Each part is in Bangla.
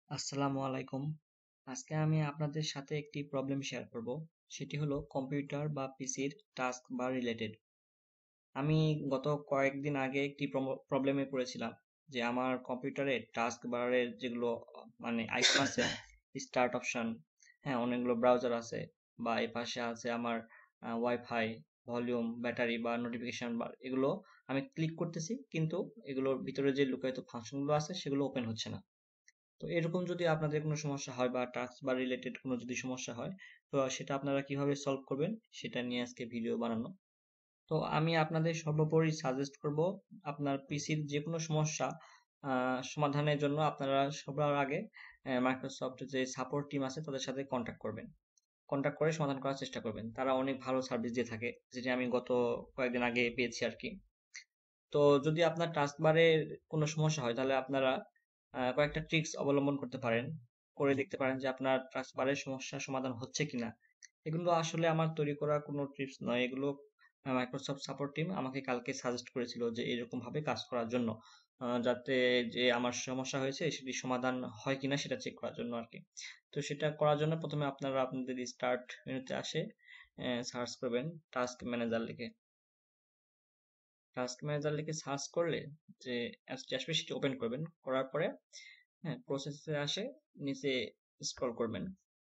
আসসালামু আলাইকুম। আজকে আমি আপনাদের সাথে একটি প্রবলেম শেয়ার করব। সেটি হলো কম্পিউটার বা পিসির টাস্ক বার রিলেটেড। আমি গত কয়েকদিন আগে একটি প্রবলেমে পড়েছিলাম যে আমার কম্পিউটারে টাস্ক বারের যেগুলো মানে আইকন আছে, স্টার্ট অপশন, হ্যাঁ অনেকগুলো ব্রাউজার আছে, বা এই পাশে আছে আমার ওয়াইফাই, ভলিউম, ব্যাটারি বা নোটিফিকেশন বার, এগুলো আমি ক্লিক করতেছি কিন্তু এগুলোর ভিতরে যে লুকায়িত ফাংশনগুলো আছে সেগুলো ওপেন হচ্ছে না। তো এরকম যদি আপনাদের কোনো সমস্যা হয় বা টাস্ক বার রিলেটেড কোনো যদি সমস্যা হয়, তো সেটা আপনারা কিভাবে সলভ করবেন সেটা নিয়ে আজকে ভিডিও বানানো। তো আমি আপনাদের সর্বোপরি সাজেস্ট করব আপনার পিসির যে কোনো সমস্যা সমাধানের জন্য আপনারা সবার আগে মাইক্রোসফট যে সাপোর্ট টিম আছে তাদের সাথে কন্ট্যাক্ট করবেন। কন্ট্যাক্ট করে সমাধান করার চেষ্টা করবেন। তারা অনেক ভালো সার্ভিস দিয়ে থাকে, যেটা আমি গত কয়েকদিন আগে পেয়েছি আর কি। তো যদি আপনার টাস্ক বারের কোনো সমস্যা হয় তাহলে আপনারা কয়েকটা ট্রিক্স অবলম্বন করতে পারেন, করে দেখতে পারেন যে আপনার টাস্ক বারের সমস্যার সমাধান হচ্ছে কিনা। এগুলো আসলে আমার তৈরি করা কোনো টিপস নয়, এগুলো মাইক্রোসফট সাপোর্ট টিম আমাকে কালকে সাজেস্ট করেছিল যে এরকম ভাবে কাজ করার জন্য, যাতে যে আমার সমস্যা হয়েছে সেটি সমাধান হয় কিনা সেটা চেক করার জন্য আর কি। তো সেটা করার জন্য প্রথমে আপনারা আপনাদের স্টার্ট মেনুতে আসে সার্চ করবেন টাস্ক ম্যানেজার লিখে। টাস্ক ম্যানেজার লিখে সার্চ করলে যে অ্যাপসটি আসবে সেটি ওপেন করবেন, করার পরে হ্যাঁ প্রসেসে আসে নিচে স্ক্রল করবেন।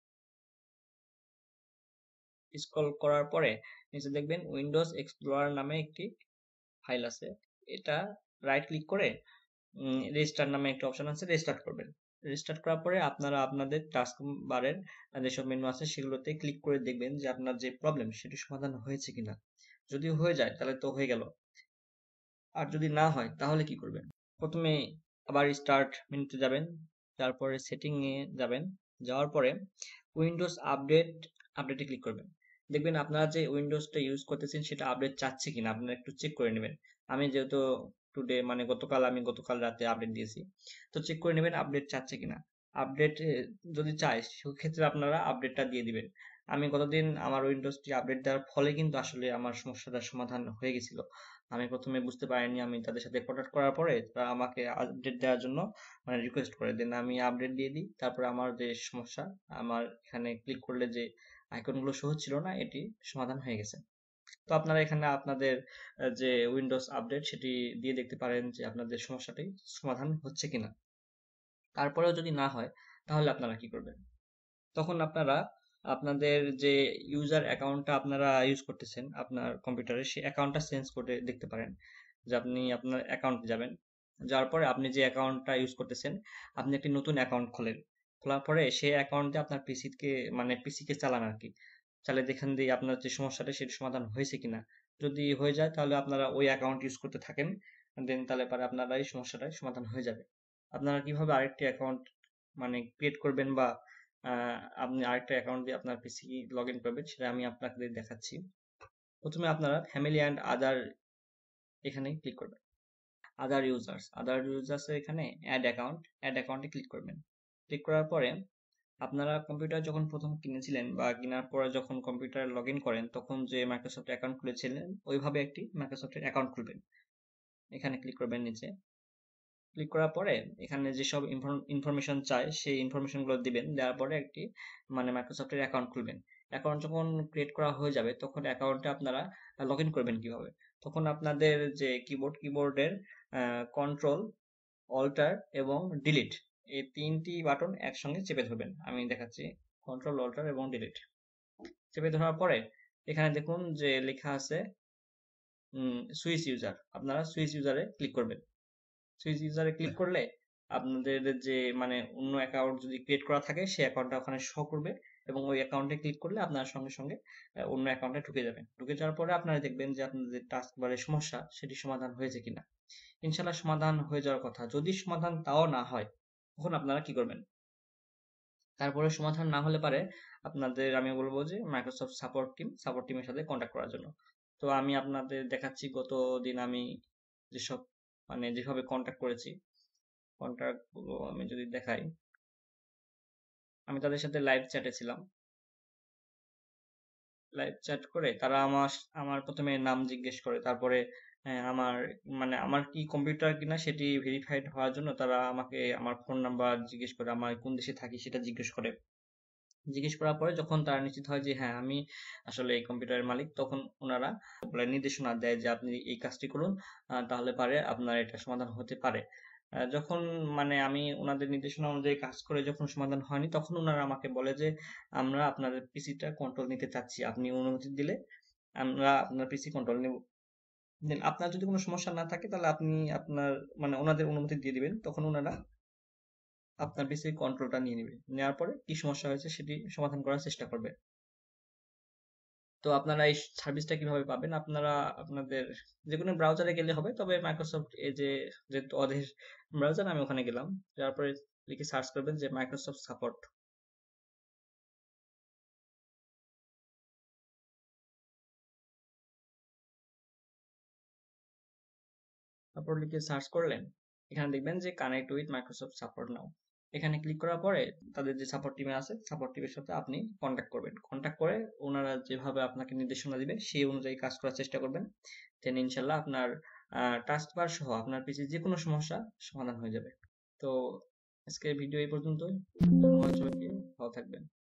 স্ক্রল করার পরে নিচে দেখবেন উইন্ডোজ এক্সপ্লোরার নামে একটি ফাইল আছে। এটা রাইট ক্লিক করে রেজিস্টার নামে একটা অপশন আছে, রেজিস্টার্ট করবেন। রেজিস্টার্ট করার পরে আপনারা আপনাদের টাস্ক বারের যেসব মেনু আছে সেগুলোতে ক্লিক করে দেখবেন যে আপনার যে প্রবলেম সেটি সমাধান হয়েছে কিনা। যদি হয়ে যায় তাহলে তো হয়ে গেল, আর যদি না হয় তাহলে কি করবেন? প্রথমে আবার স্টার্ট মেনুতে যাবেন, তারপরে সেটিং এ যাবেন, যাওয়ার পরে উইন্ডোজ আপডেটে ক্লিক করবেন। দেখবেন আপনারা যে উইন্ডোজটা ইউজ করতেছেন সেটা আপডেট চাচ্ছে কিনা আপনারা একটু চেক করে নেবেন। আমি যেহেতু টুডে মানে গতকাল রাতে আপডেট দিয়েছি, তো চেক করে নেবেন আপডেট চাচ্ছে কিনা। আপডেট যদি চায় সেক্ষেত্রে আপনারা আপডেটটা দিয়ে দিবেন। আমি গতদিন আমার উইন্ডোজটি আপডেট দেওয়ার ফলে কিন্তু আসলে আমার সমস্যাটার সমাধান হয়ে গেছিল। আমি প্রথমে বুঝতে পারিনি, আমি তাদের সাথে কন্ট্যাক্ট করার পরে তারা আমাকে আপডেট দেওয়ার জন্য মানে রিকোয়েস্ট করে দেন, আমি আপডেট দিয়ে দিই। তারপরে আমার যে সমস্যা, আমার এখানে ক্লিক করলে যে আইকনগুলো শো হচ্ছিল না এটি সমাধান হয়ে গেছে। তো আপনারা এখানে আপনাদের যে উইন্ডোজ আপডেট সেটি দিয়ে দেখতে পারেন যে আপনাদের সমস্যাটি সমাধান হচ্ছে কিনা। তারপরেও যদি না হয় তাহলে আপনারা কি করবেন? তখন আপনারা আপনাদের যে ইউজার অ্যাকাউন্টটা আপনারা ইউজ করতেছেন আপনার কম্পিউটারে, সেই অ্যাকাউন্টটা চেঞ্জ করে দেখতে পারেন। যে আপনি আপনার অ্যাকাউন্টে যাবেন, যাওয়ার পরে আপনি যে অ্যাকাউন্টটা ইউজ করতেছেন আপনি একটি নতুন অ্যাকাউন্ট খোলেন। খোলার পরে সেই অ্যাকাউন্টে আপনার পিসিকে চালান আর কি। চালিয়ে দেখেন দিয়ে আপনার যে সমস্যাটা সেটি সমাধান হয়েছে কিনা। যদি হয়ে যায় তাহলে আপনারা ওই অ্যাকাউন্ট ইউজ করতে থাকেন, দেন তাহলে পরে আপনারা এই সমস্যাটার সমাধান হয়ে যাবে। আপনারা কিভাবে আরেকটি অ্যাকাউন্ট মানে ক্রিয়েট করবেন বা আপনি আরেকটা অ্যাকাউন্ট দিয়ে আপনার পিসি লগ ইন করবেন সেটা আমি আপনাদের দেখাচ্ছি। প্রথমে আপনারা ফ্যামিলি অ্যান্ড আদার এখানে ক্লিক করবেন। আদার ইউজার্স এখানে অ্যাড অ্যাকাউন্টে ক্লিক করবেন। ক্লিক করার পরে আপনারা কম্পিউটার যখন প্রথম কিনেছিলেন বা কেনার পরে যখন কম্পিউটার লগ ইন করেন তখন যে মাইক্রোসফট অ্যাকাউন্ট খুলেছিলেন ওইভাবে একটি মাইক্রোসফটের অ্যাকাউন্ট খুলবেন। এখানে ক্লিক করবেন নিচে। ক্লিক করার পরে এখানে যেসব ইনফরমেশন চায় সেই ইনফরমেশনগুলো দিবেন, দেওয়ার পরে একটি মানে মাইক্রোসফটের অ্যাকাউন্ট খুলবেন। অ্যাকাউন্ট যখন ক্রিয়েট করা হয়ে যাবে তখন অ্যাকাউন্টে আপনারা লগ ইন করবেন কিভাবে? তখন আপনাদের যে কিবোর্ডের কন্ট্রোল, অল্টার এবং ডিলিট, এই তিনটি বাটন একসঙ্গে চেপে ধরবেন। আমি দেখাচ্ছি, কন্ট্রোল, অল্টার এবং ডিলিট চেপে ধরার পরে এখানে দেখুন যে লেখা আছে সুইচ ইউজার, আপনারা সুইচ ইউজারে ক্লিক করবেন। সুইচ ইউজারে ক্লিক করলে আপনাদের যে মানে অন্য অ্যাকাউন্ট যদি ক্রিয়েট করা থাকে সেই অ্যাকাউন্টটা ওখানে শো করবে, এবং ওই অ্যাকাউন্টে ক্লিক করলে আপনার সঙ্গে সঙ্গে অন্য অ্যাকাউন্টে ঢুকে যাবেন। ঢুকে যাওয়ার পরে আপনারা দেখবেন যে আপনাদের টাস্ক বারের সমস্যা সেটি সমাধান হয়েছে কিনা। ইনশাল্লাহ সমাধান হয়ে যাওয়ার কথা। যদি সমাধান তাও না হয় তখন আপনারা কি করবেন? তারপরে সমাধান না হলে পারে আপনাদের আমি বলবো যে মাইক্রোসফট সাপোর্ট টিমের সাথে কন্ট্যাক্ট করার জন্য। তো আমি আপনাদের দেখাচ্ছি গত দিন আমি যেসব মানে যেভাবে কন্ট্যাক্ট করেছি, কন্ট্যাক্ট গুলো আমি যদি দেখাই, আমি তাদের সাথে লাইভ চ্যাটে ছিলাম। লাইভ চ্যাট করে তারা আমার আমার প্রথমে নাম জিজ্ঞেস করে, তারপরে হ্যাঁ, আমার কি কম্পিউটার কিনা সেটি ভেরিফাইড হওয়ার জন্য তারা আমাকে আমার ফোন নাম্বার জিজ্ঞেস করে, আমার কোন দেশে থাকি সেটা জিজ্ঞেস করে। জিজ্ঞেস করার পরে যখন তারা নিশ্চিত হয় যে হ্যাঁ আমি আসলে এই কম্পিউটারের মালিক, তখন ওনারা বলে নির্দেশনা দেয় যে আপনি এই কাজটি করুন, তাহলে পারে আপনার এটা সমাধান হতে পারে। যখন আমি ওনাদের নির্দেশনা অনুযায়ী কাজ করে যখন সমাধান হয়নি, তখন ওনারা আমাকে বলে যে আমরা আপনাদের পিসিটা কন্ট্রোল নিতে চাচ্ছি, আপনি অনুমতি দিলে আমরা আপনার পিসি কন্ট্রোল নেব। দেন আপনার যদি কোনো সমস্যা না থাকে তাহলে আপনি আপনার ওনাদের অনুমতি দিয়ে দিবেন, তখন ওনারা আপনার পিসির কন্ট্রোলটা নিয়ে নেবে। নেওয়ার পরে কি সমস্যা হয়েছে সেটি সমাধান করার চেষ্টা করবে। তো আপনারা এই সার্ভিসটা কিভাবে পাবেন? আপনারা আপনাদের যেকোনো ব্রাউজারে গেলে হবে, তবে মাইক্রোসফট এই যে যেহেতু ওদের ব্রাউজার, আমি ওখানে গেলাম, তারপরে লিখে সার্চ করবেন যে মাইক্রোসফট সাপোর্ট। তারপর লিখে সার্চ করলেন, এখানে দেখবেন যে connect with Microsoft support now. এখানে ক্লিক করার পরে তাদের যে সাপোর্ট টিমে আছে, সাপোর্ট টিমের সাথে আপনি কন্ট্যাক্ট করবেন। কন্ট্যাক্ট করে ওনারা যেভাবে আপনাকে নির্দেশনা দিবে সেই অনুযায়ী কাজ করার চেষ্টা করবেন। দেন ইনশাল্লাহ আপনার টাস্কবার সহ আপনার পিসির যে কোনো সমস্যা সমাধান হয়ে যাবে। তো আজকের ভিডিও এই পর্যন্তই। ধন্যবাদ সবাইকে, ভালো থাকবেন।